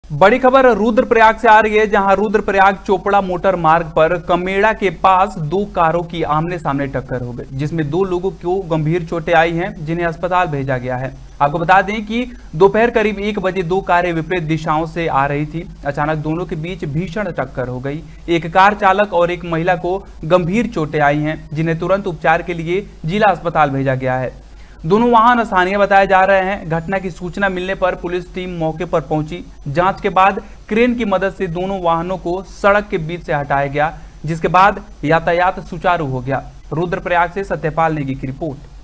बड़ी खबर रुद्रप्रयाग से आ रही है, जहां रुद्रप्रयाग चोपड़ा मोटर मार्ग पर कमेड़ा के पास दो कारों की आमने सामने टक्कर हो गई, जिसमें दो लोगों को गंभीर चोटें आई हैं, जिन्हें अस्पताल भेजा गया है। आपको बता दें कि दोपहर करीब 1 बजे दो कारें विपरीत दिशाओं से आ रही थी। अचानक दोनों के बीच भीषण टक्कर हो गई। एक कार चालक और एक महिला को गंभीर चोटें आई हैं, जिन्हें तुरंत उपचार के लिए जिला अस्पताल भेजा गया है। दोनों वाहन स्थानीय बताए जा रहे हैं। घटना की सूचना मिलने पर पुलिस टीम मौके पर पहुंची। जांच के बाद क्रेन की मदद से दोनों वाहनों को सड़क के बीच से हटाया गया, जिसके बाद यातायात सुचारू हो गया। रुद्रप्रयाग से सत्यपाल नेगी की रिपोर्ट।